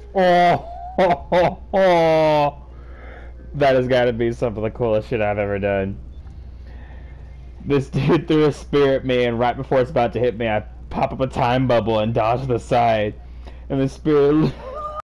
Oh. That has got to be some of the coolest shit I've ever done. This dude threw a spirit me, and right before it's about to hit me, I pop up a time bubble and dodge to the side. And the spirit